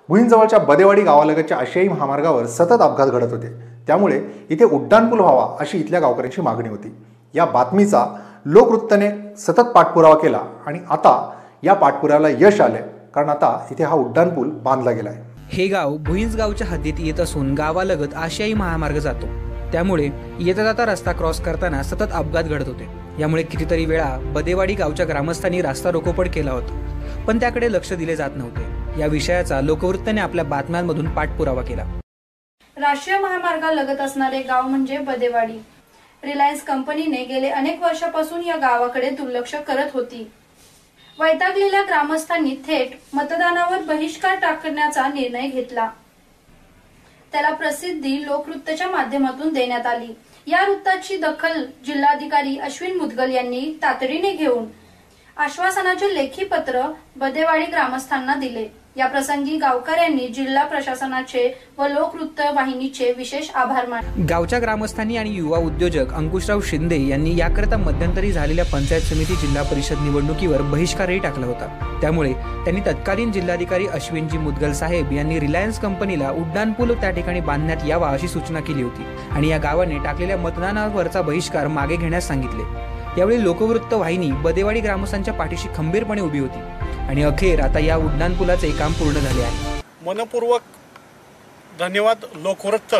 भुईंजवळच्या बदेवाडी गावालगतच्या आशियाई महामार्गावर सतत अपघात घडत होते। त्यामुळे इथे उड्डाणपूल व्हावा अशी इथल्या गावकऱ्यांची मागणी होती। या बातमीचा लोकवृत्तने सतत पाठपुरावा केला आणि आता या पाठपुराव्याला यश आले, कारण आता इथे हा उड्डाणपूल बांधला गेला आहे। हे गाव भुईंज गावच्या हद्दीत येत असून गावालगत आशियाई महामार्ग जातो। त्यामुळे येता जाता रस्ता क्रॉस करताना सतत अपघात घडत होते। यामुळे कितीतरी वेळा बदेवाडी गावच्या ग्रामस्थांनी रस्ता रोकोपड केला होता, पण त्याकडे लक्ष दिले जात नव्हते। या विषयाचा लोकवृत्तने आपल्या बातम्यांमधून पाठपुरावा केला। राष्ट्रीय महामार्गालगत असणारे गाव म्हणजे बदेवाडी। रिलायन्स कंपनीने गेले अनेक वर्षापासून या गावाकडे दुर्लक्ष करत होती। वैतागलेल्या ग्रामस्थांनी थेट मतदानावर बहिष्कार टाकण्याचा निर्णय घेतला। त्याला प्रसिद्धी लोकवृत्तच्या माध्यमातून देण्यात आली। या वृत्ताची दखल जिल्हाधिकारी अश्विन मुदगल यांनी तातडीने घेऊन आश्वासनाचे लेखी पत्र बदेवाडी ग्रामस्थांना दिले। या प्रसंगी गावकऱ्यांनी जिल्हा प्रशासनाचे व लोकवृत्त वाहिनीचे विशेष आभार मानले। गावच्या ग्रामस्थांनी आणि युवा उद्योजक अंकुशराव शिंदे यांनी याकरता मध्यंतरी झालेल्या पंचायत समिती जिल्हा परिषद निवडणुकीवर बहिष्कारही टाकला होता। त्यामुळे त्यांनी तत्कालीन जिल्हाधिकारी अश्विनजी मुदगल साहेब यांनी रिलायन्स कंपनीला उड्डाणपूल त्या ठिकाणी बांधण्यात यावा अशी सूचना केली होती आणि या गावाने टाकलेल्या मतदानावरचा बहिष्कार मागे घेण्यास सांगितले। यावेळी लोकवृत्त वाहिनी बदेवाडी ग्रामस्थांच्या पाठीशी खंबीरपणे उभी होती आणि अखेर आता या उड्डाणपुलाचे काम पूर्ण झाले आहे। मनपूर्वक धन्यवाद लोकवृत्त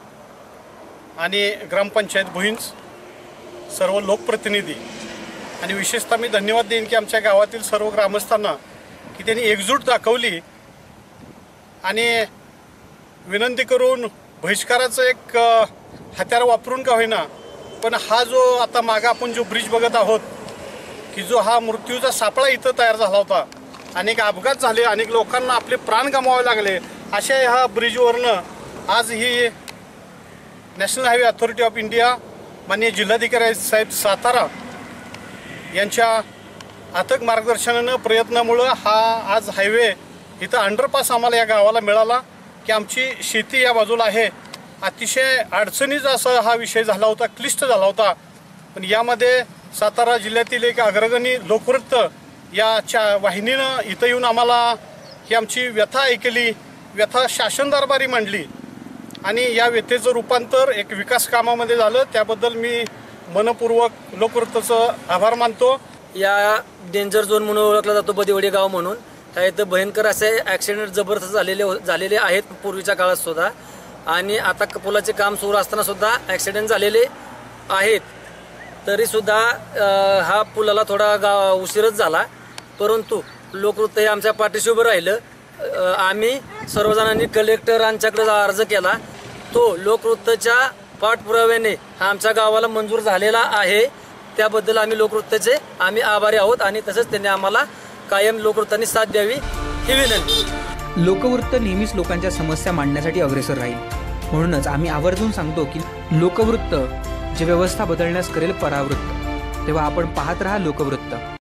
आणि ग्रामपंचायत भुईंज, सर्व लोकप्रतिनिधी आणि विशेषतः मी धन्यवाद देईन की आमच्या गावातील सर्व ग्रामस्थांना की त्यांनी एकजूट दाखवली आणि विनंती करून बहिष्काराचं एक हत्यार वापरून का होईना, पण हा जो आता मागे आपण जो ब्रिज बघत आहोत की जो हा मृत्यूचा सापळा इथं तयार झाला होता, अनेक अपघात झाले, अनेक लोकांना आपले प्राण गमवावे लागले, अशा ह्या ब्रिजवरनं आज ही national highway authority of India माननीय जिल्हाधिकारी साहेब सातारा यांच्या अथक मार्गदर्शनानं प्रयत्नामुळं हा आज हायवे इथं अंडरपास आम्हाला या गावाला मिळाला की आमची शेती या बाजूला आहे। अतिशय अडचणीचा असा हा विषय झाला होता, क्लिष्ट झाला होता, पण यामध्ये सातारा जिल्ह्यातील एक अग्रगणी लोकवृत्त या वाहिनीनं इथं येऊन आम्हाला ही आमची व्यथा ऐकली, व्यथा शासन दरबारी मांडली आणि या व्यथेचं रूपांतर एक विकास कामामध्ये झालं। त्याबद्दल मी मनपूर्वक लोकवृत्ताचं आभार मानतो। या डेंजर झोन म्हणून ओळखला जातो बदेवाडी गाव म्हणून। ह्या इथं भयंकर असे ॲक्सिडेंट जबरदस्त झालेले आहेत पूर्वीच्या काळात सुद्धा, आणि आता पुलाचे काम सुरू असताना सुद्धा ॲक्सिडेंट झालेले आहेत। तरीसुद्धा हा पुलाला थोडा उशीरच झाला, परंतु लोकवृत्त हे आमच्या पाठीशी उभं राहिलं। आम्ही सर्वजणांनी कलेक्टरांच्याकडे अर्ज केला, तो लोकवृत्तच्या पाठपुराव्याने हा आमच्या गावाला मंजूर झालेला आहे। त्याबद्दल आम्ही लोकवृत्ताचे आभारी आहोत आणि तसंच त्यांनी आम्हाला कायम लोकवृत्तांनी साथ द्यावी ही विनंती। लोकवृत्त नेहमीच लोकांच्या समस्या मांडण्यासाठी अग्रेसर राहील, म्हणूनच आम्ही आवर्जून सांगतो की लोकवृत्त जे व्यवस्था बदलण्यास करेल परावृत्त। तेव्हा आपण पाहत राहा लोकवृत्त।